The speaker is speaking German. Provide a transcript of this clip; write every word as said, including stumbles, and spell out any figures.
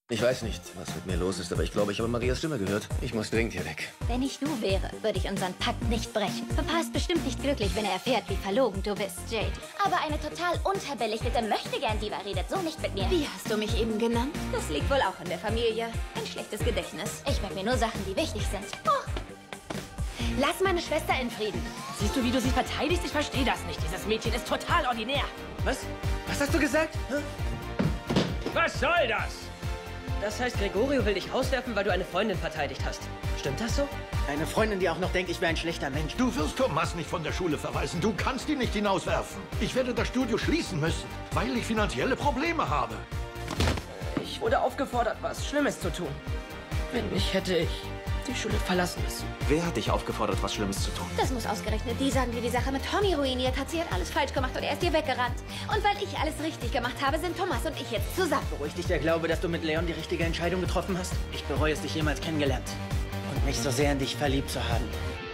Ich weiß nicht, was mit mir los ist, aber ich glaube, ich habe Marias Stimme gehört. Ich muss dringend hier weg. Wenn ich du wäre, würde ich unseren Pakt nicht brechen. Papa ist bestimmt nicht glücklich, wenn er erfährt, wie verlogen du bist, Jade. Aber eine total unterbelichtete Möchtegern-Diva redet so nicht mit mir. Wie hast du mich eben genannt? Das liegt wohl auch in der Familie. Ein schlechtes Gedächtnis. Ich merke mir nur Sachen, die wichtig sind. Oh. Lass meine Schwester in Frieden. Siehst du, wie du sie verteidigst? Ich verstehe das nicht. Dieses Mädchen ist total ordinär. Was? Was hast du gesagt? Hä? Was soll das? Das heißt, Gregorio will dich rauswerfen, weil du eine Freundin verteidigt hast. Stimmt das so? Eine Freundin, die auch noch denkt, ich wäre ein schlechter Mensch. Du wirst Thomas nicht von der Schule verweisen. Du kannst ihn nicht hinauswerfen. Ich werde das Studio schließen müssen, weil ich finanzielle Probleme habe. Ich wurde aufgefordert, was Schlimmes zu tun. Wenn nicht, hätte ich die Schule verlassen müssen. Wer hat dich aufgefordert, was Schlimmes zu tun? Das muss ausgerechnet die sagen, die die Sache mit Tommy ruiniert hat. Sie hat alles falsch gemacht und er ist ihr weggerannt. Und weil ich alles richtig gemacht habe, sind Thomas und ich jetzt zusammen. Beruhigt dich der Glaube, dass du mit Leon die richtige Entscheidung getroffen hast? Ich bereue es, dich jemals kennengelernt und mich so sehr in dich verliebt zu haben.